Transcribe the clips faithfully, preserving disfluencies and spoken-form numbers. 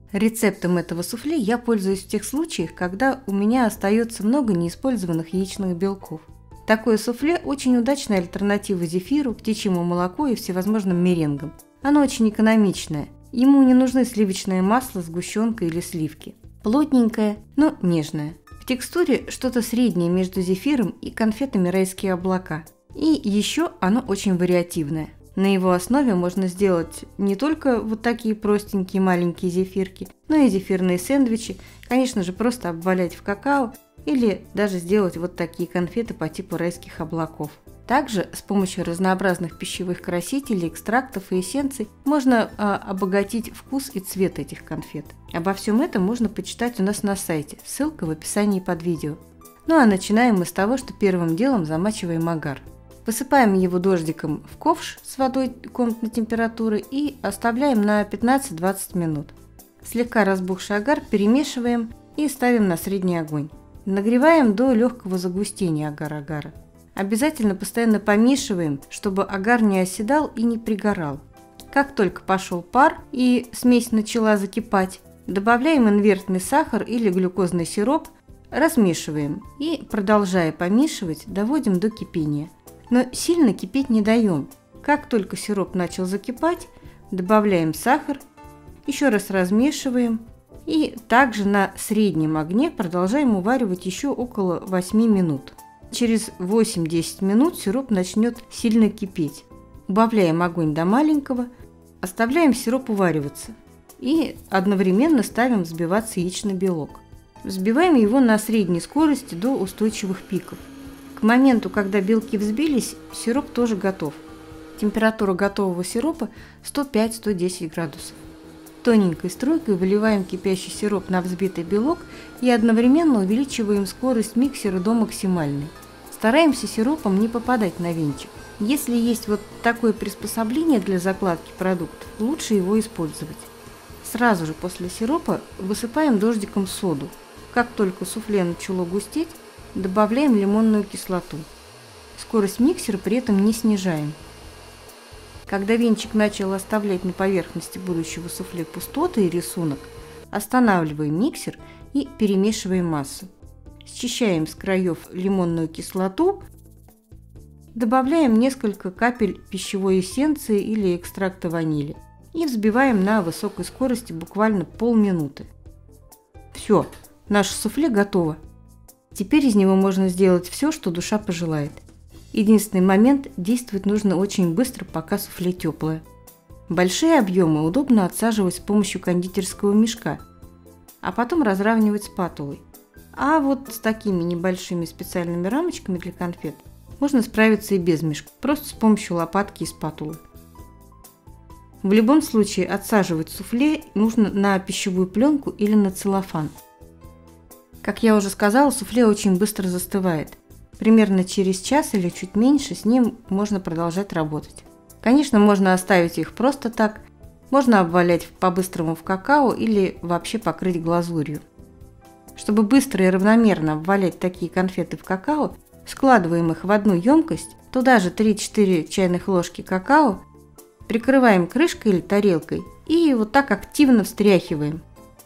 Рецептом этого суфле я пользуюсь в тех случаях, когда у меня остается много неиспользованных яичных белков. Такое суфле очень удачная альтернатива зефиру, птичьему молоку и всевозможным меренгам. Оно очень экономичное. Ему не нужны сливочное масло, сгущенка или сливки. Плотненькое, но нежное. В текстуре что-то среднее между зефиром и конфетами «Райские облака». И еще оно очень вариативное. На его основе можно сделать не только вот такие простенькие маленькие зефирки, но и зефирные сэндвичи, конечно же, просто обвалять в какао или даже сделать вот такие конфеты по типу райских облаков. Также с помощью разнообразных пищевых красителей, экстрактов и эссенций можно а, обогатить вкус и цвет этих конфет. Обо всем этом можно почитать у нас на сайте, ссылка в описании под видео. Ну а начинаем мы с того, что первым делом замачиваем агар. Высыпаем его дождиком в ковш с водой комнатной температуры и оставляем на пятнадцать-двадцать минут. Слегка разбухший агар перемешиваем и ставим на средний огонь. Нагреваем до легкого загустения агар-агара. Обязательно постоянно помешиваем, чтобы агар не оседал и не пригорал. Как только пошел пар и смесь начала закипать, добавляем инвертный сахар или глюкозный сироп, размешиваем и, продолжая помешивать, доводим до кипения. Но сильно кипеть не даем. Как только сироп начал закипать, добавляем сахар, еще раз размешиваем и также на среднем огне продолжаем уваривать еще около восьми минут. Через восемь-десять минут сироп начнет сильно кипеть. Убавляем огонь до маленького, оставляем сироп увариваться и одновременно ставим взбиваться яичный белок. Взбиваем его на средней скорости до устойчивых пиков. К моменту, когда белки взбились, сироп тоже готов. Температура готового сиропа сто пять - сто десять градусов. Тоненькой струйкой выливаем кипящий сироп на взбитый белок и одновременно увеличиваем скорость миксера до максимальной. Стараемся сиропом не попадать на венчик. Если есть вот такое приспособление для закладки продуктов, лучше его использовать. Сразу же после сиропа высыпаем дождиком соду. Как только суфле начало густеть, добавляем лимонную кислоту. Скорость миксера при этом не снижаем. Когда венчик начал оставлять на поверхности будущего суфле пустоты и рисунок, останавливаем миксер и перемешиваем массу. Счищаем с краев лимонную кислоту, добавляем несколько капель пищевой эссенции или экстракта ванили и взбиваем на высокой скорости буквально полминуты. Все, наше суфле готово. Теперь из него можно сделать все, что душа пожелает. Единственный момент – действовать нужно очень быстро, пока суфле теплое. Большие объемы удобно отсаживать с помощью кондитерского мешка, а потом разравнивать спатулой. А вот с такими небольшими специальными рамочками для конфет можно справиться и без мешка, просто с помощью лопатки и спатулы. В любом случае отсаживать суфле нужно на пищевую пленку или на целлофан. Как я уже сказала, суфле очень быстро застывает. Примерно через час или чуть меньше с ним можно продолжать работать. Конечно, можно оставить их просто так, можно обвалять по-быстрому в какао или вообще покрыть глазурью. Чтобы быстро и равномерно обвалять такие конфеты в какао, складываем их в одну емкость, туда же три-четыре чайных ложки какао, прикрываем крышкой или тарелкой и вот так активно встряхиваем.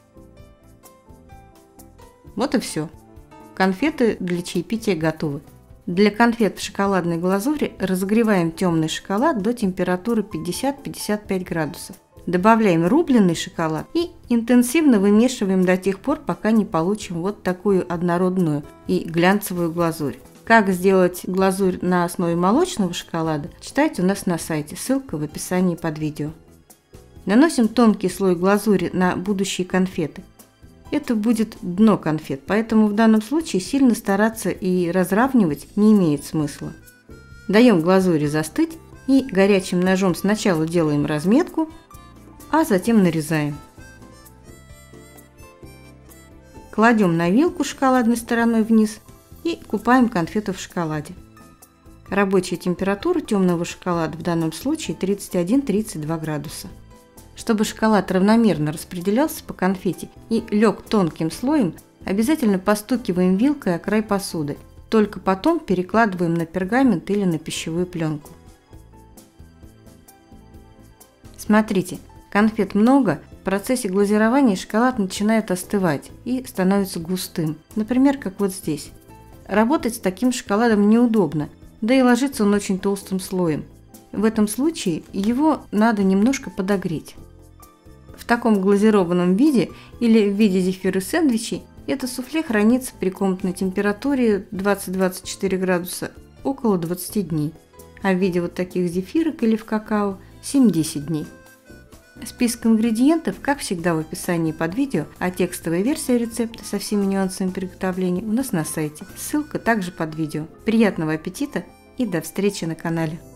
Вот и все. Конфеты для чаепития готовы. Для конфет в шоколадной глазури разогреваем темный шоколад до температуры пятьдесят - пятьдесят пять градусов. Добавляем рубленый шоколад и интенсивно вымешиваем до тех пор, пока не получим вот такую однородную и глянцевую глазурь. Как сделать глазурь на основе молочного шоколада, читайте у нас на сайте, ссылка в описании под видео. Наносим тонкий слой глазури на будущие конфеты. Это будет дно конфет, поэтому в данном случае сильно стараться и разравнивать не имеет смысла. Даем глазури застыть и горячим ножом сначала делаем разметку, а затем нарезаем. Кладем на вилку шоколадной стороной вниз и купаем конфету в шоколаде. Рабочая температура темного шоколада в данном случае тридцать один - тридцать два градуса. Чтобы шоколад равномерно распределялся по конфете и лег тонким слоем, обязательно постукиваем вилкой о край посуды. Только потом перекладываем на пергамент или на пищевую пленку. Смотрите, конфет много, В процессе глазирования шоколад начинает остывать и становится густым, например, как вот здесь. Работать с таким шоколадом неудобно, да и ложится он очень толстым слоем. В этом случае его надо немножко подогреть. В таком глазированном виде или в виде зефира сэндвичей это суфле хранится при комнатной температуре двадцать — двадцать четыре градуса около двадцати дней, а в виде вот таких зефирок или в какао семь — десять дней. Список ингредиентов, как всегда, в описании под видео, а текстовая версия рецепта со всеми нюансами приготовления у нас на сайте. Ссылка также под видео. Приятного аппетита и до встречи на канале!